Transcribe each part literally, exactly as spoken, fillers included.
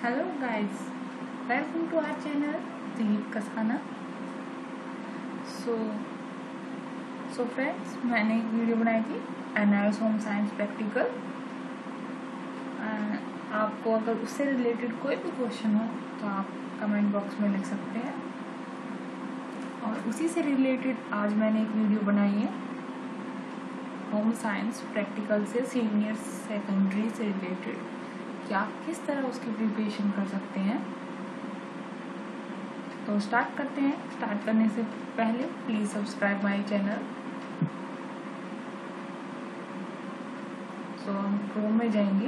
Hello guys, welcome to our channel Dilip Kasana. So so friends, मैंने एक video बनाई थी एनआईएस होम साइंस प्रैक्टिकल। आपको अगर उससे रिलेटेड कोई भी क्वेश्चन हो तो आप कमेंट बॉक्स में लिख सकते हैं। और उसी से रिलेटेड आज मैंने एक वीडियो बनाई है होम साइंस प्रैक्टिकल से सीनियर सेकेंडरी से रिलेटेड कि आप किस तरह उसकी प्रिपरेशन कर सकते हैं। तो स्टार्ट करते हैं। स्टार्ट करने से पहले please subscribe my channel. So हम क्रोम में जाएंगे।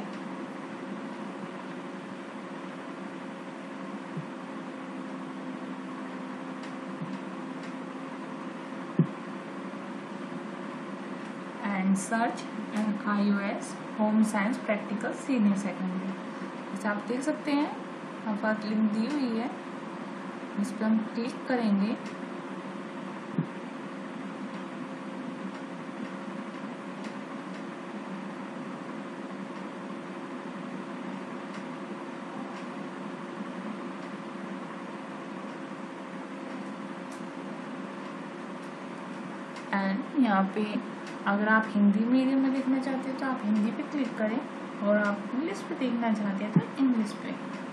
And search N I O S home science practical senior secondary. जैसे आप देख सकते हैं यहाँ पर लिंक दी हुई है, इस पर हम क्लिक करेंगे। एंड यहाँ पे अगर आप हिंदी मीडियम में देखना चाहते हैं तो आप हिंदी पे क्लिक करें, और आप इंग्लिश पे देखना चाहते हैं तो इंग्लिश पे।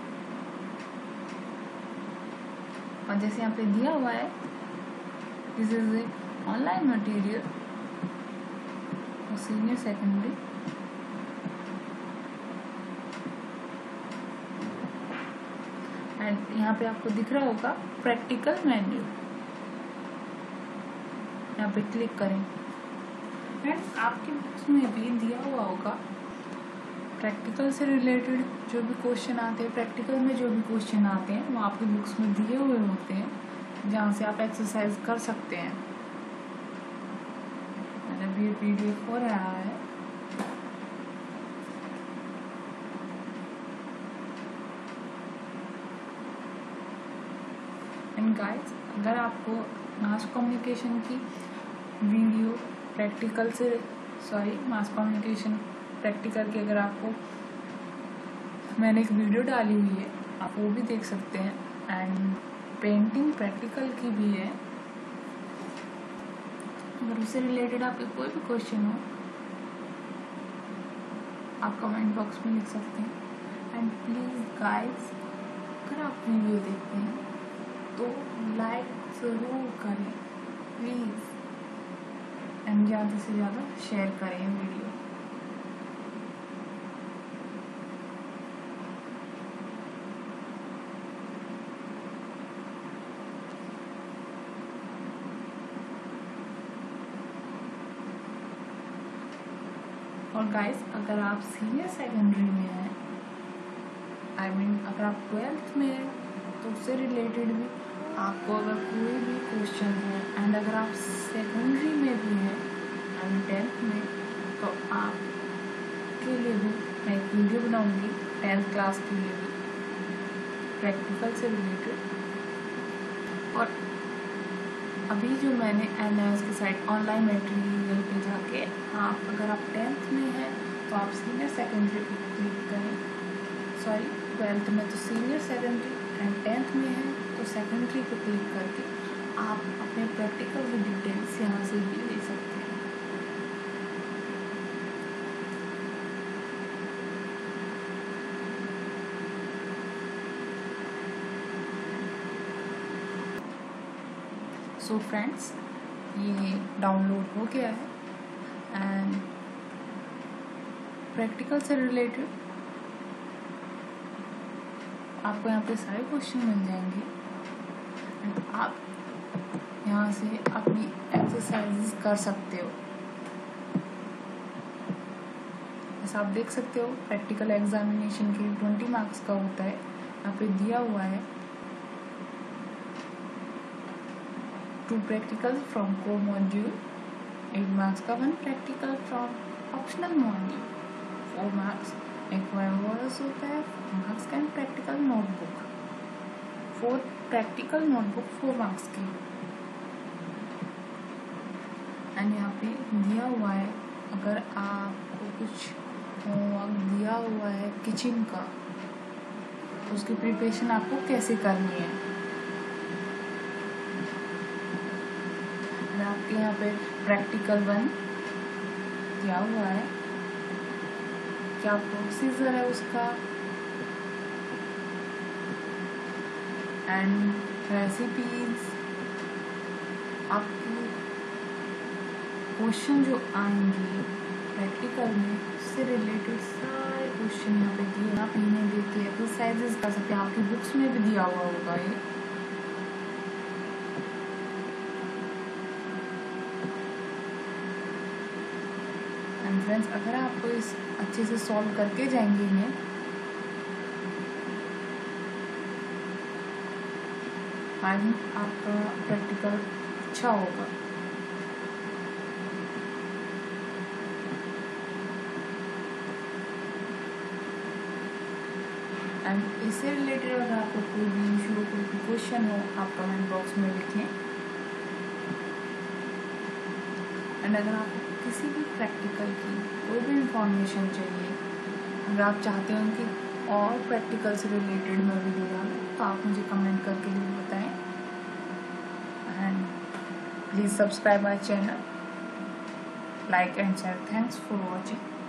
और जैसे यहाँ पे दिया हुआ है, this is a online material for senior secondary. And यहाँ पे आपको दिख रहा होगा प्रैक्टिकल मेन्यू, यहाँ पे क्लिक करें। एंड आपके बुक्स में भी दिया हुआ होगा प्रैक्टिकल से रिलेटेड जो भी क्वेश्चन आते हैं, प्रैक्टिकल में जो भी क्वेश्चन आते हैं वो आपके बुक्स में दिए हुए होते हैं, जहाँ से आप एक्सरसाइज कर सकते हैं। अभी ये पीडीएफ हो रहा है। एंड गाइस, अगर आपको मास कम्युनिकेशन की वीडियो प्रैक्टिकल से सॉरी मास कम्युनिकेशन प्रैक्टिकल की अगर आपको मैंने एक वीडियो डाली हुई है, आप वो भी देख सकते हैं। एंड पेंटिंग प्रैक्टिकल की भी है, अगर उससे रिलेटेड आपके कोई भी क्वेश्चन हो आप कमेंट बॉक्स में लिख सकते हैं। एंड प्लीज़ गाइस, अगर आप वीडियो देखते हैं तो लाइक ज़रूर करें प्लीज़, एंड ज़्यादा से ज़्यादा शेयर करें वीडियो। और गाइस, अगर आप सीनियर सेकेंडरी में हैं, आई I मीन mean, अगर आप ट्वेल्थ में हैं तो उससे रिलेटेड भी आपको अगर कोई भी क्वेश्चन है, एंड अगर आप सेकेंडरी में भी हैं एंड टेंथ में, तो आपके लिए भी मैं एक वीडियो बनाऊंगी टेंथ क्लास के लिए भी प्रैक्टिकल से रिलेटेड। और अभी जो मैंने एनआईएस की साइट ऑनलाइन मटेरियल पे जाके, आप अगर आप टेंथ में हैं तो आप सीनियर सेकेंडरी पे क्लिक करें, सॉरी ट्वेल्थ में तो सीनियर सेकेंडरी, एंड टेंथ में है तो सेकेंडरी पे क्लिक करके आप अपने प्रैक्टिकल की डिटेल्स यहाँ से भी ले सकते हैं। सो फ्रेंड्स, ये डाउनलोड हो गया है। एंड प्रैक्टिकल से रिलेटेड आपको यहाँ पे सारे क्वेश्चन मिल जाएंगे, एंड आप यहाँ से अपनी एक्सरसाइजेस कर सकते हो। जैसा आप देख सकते हो, प्रैक्टिकल एग्जामिनेशन के ट्वेंटी मार्क्स का होता है, यहाँ पे दिया हुआ है two practical from core module, eight marks का one practical from optional module, four marks एक वर्स होता है, फोर मार्क्स का, and practical notebook four practical notebook four marks की। एंड यहाँ पे दिया हुआ है, अगर आपको कुछ होमवर्क दिया हुआ है किचन का उसकी प्रिपरेशन आपको कैसे करनी है। आपके यहाँ पे प्रैक्टिकल वन क्या हुआ है, क्या प्रोसीजर है उसका, एंड रेसिपीज, आपकी क्वेश्चन जो आएंगे प्रैक्टिकल में उससे रिलेटेड सारे क्वेश्चन यहाँ पे दिए। आप इन्हें देख के एक्सरसाइजेस कर सकते हैं, आपकी बुक्स में भी दिया हुआ होगा ये। एंड फ्रेंड्स, अगर आप इस अच्छे से सॉल्व करके जाएंगे इन्हें, आई थिंक आपका प्रैक्टिकल अच्छा होगा। एंड इससे रिलेटेड अगर आपको कोई भी इशू हो, कोई भी क्वेश्चन हो, आप कमेंट बॉक्स में लिखें। एंड अगर आपको किसी भी प्रैक्टिकल की कोई भी इंफॉर्मेशन चाहिए, अगर आप चाहते हो कि और प्रैक्टिकल से रिलेटेड मैं वीडियो डालूँ, तो आप मुझे कमेंट करके जरूर बताएं। And please subscribe my channel, like and share. Thanks for watching.